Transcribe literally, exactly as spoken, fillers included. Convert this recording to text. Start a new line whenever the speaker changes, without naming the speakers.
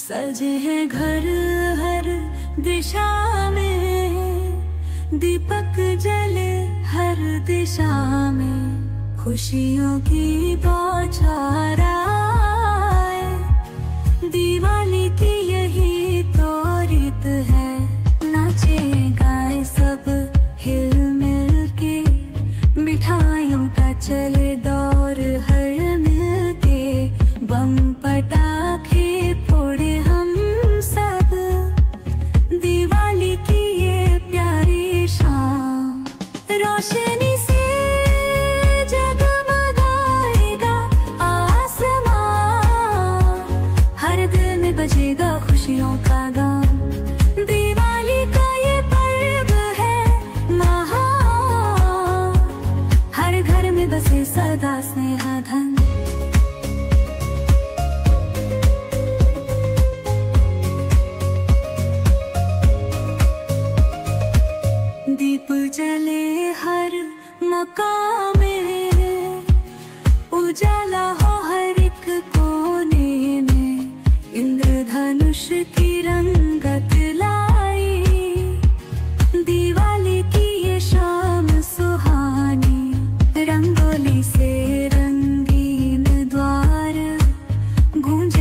सजे हैं घर हर दिशा में, दीपक जले हर दिशा में, खुशियों की बौछार आए। दिवाली की यही तो रीत है, नाचे गाए सब हिल मिल के, मिठाइयों का चले दौर हर मिल के, बम पटाखे फोड़े हम सब, दिवाली की ये प्यारी शाम। रोशनी से जगमगाएगा आसमां, हर दिल में बजेगा खुशियों का गान। दिवाली का ये पर्व है महान, हर घर में बसे सदा स्नेह धन। दीप जले हर मकाम में, उजाला हो हर एक कोने में, इंद्रधनुष की रंगत लाई। दिवाली की ये शाम सुहानी, रंगोली से रंगीन द्वार गूंजे